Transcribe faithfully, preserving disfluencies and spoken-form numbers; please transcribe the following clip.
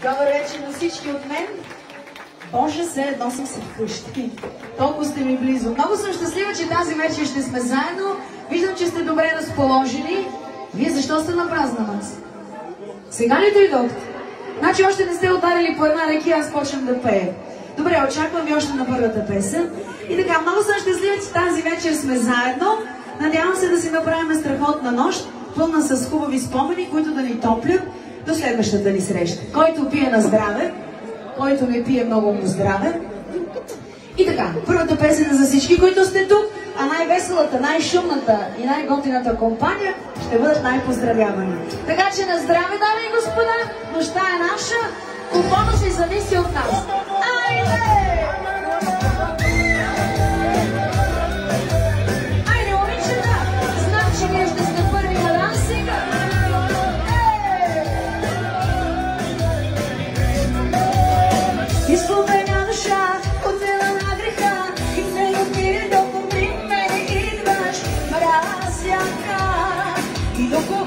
Добър вечер на всички от мен. Боже, все едно съм се вкъщи. Толкова сте ми близо. Много съм щастлива, че тази вечер ще сме заедно. Виждам, че сте добре разположени. Вие защо сте на празна маса? Сега ли дойдохте? Значи още не сте ударили по една реки, аз почвам да пея. Добре, очаквам ви още на първата песен. И така, много съм щастлива, че тази вечер сме заедно. Надявам се да си направим страхотна нощ, пълна с хубави спомени, които да ни топлят до следващата ни среща. Който пие на здраве, който не пие много му здраве. И така, първата песен е за всички, които сте тук, а най-веселата, най-шумната и най-готината компания ще бъдат най-поздравявани. Така че на здраве, дами и господа, нощта е наша, купона си зависи от нас. Айде! Айде, момичета! Знам, че вие ще сте първи на дансинга. Изпълнена душа, отвела на греха, и в него ти до помни мене идваш, мразяка, и до